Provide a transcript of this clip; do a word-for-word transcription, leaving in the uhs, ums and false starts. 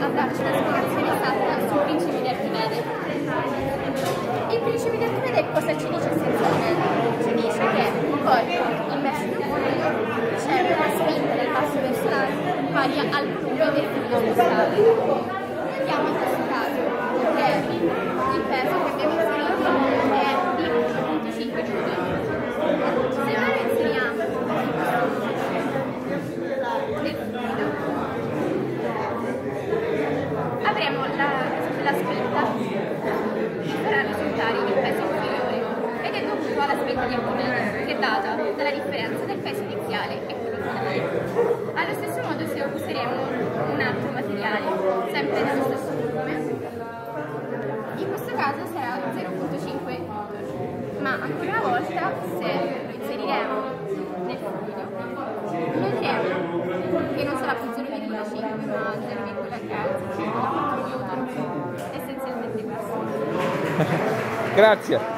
avrà una spiegazione esatta sul principio di Archimede. Il principio di Archimede cosa ci dice essenzialmente? Ci dice che poi immerso in un fluido c'è una spinta del basso verso l'alto pari al pluvio del fluido spostato. Vediamo in questo caso che il peso che abbiamo inserito è di uno virgola cinque giugni. Se noi inseriamo nel fluido avremo la, la spinta che farà risultare il peso inferiore ed è dovuto alla spinta di Archimede, che è data dalla differenza del peso iniziale e quello finale. Allo stesso modo, se useremo un altro materiale, sempre dello stesso volume, in questo caso sarà zero virgola cinque newton, ma ancora una volta, se lo inseriremo nel fluido, noteremo che non sarà più zero virgola cinque ma zero virgola quattro newton, essenzialmente questo. Grazie.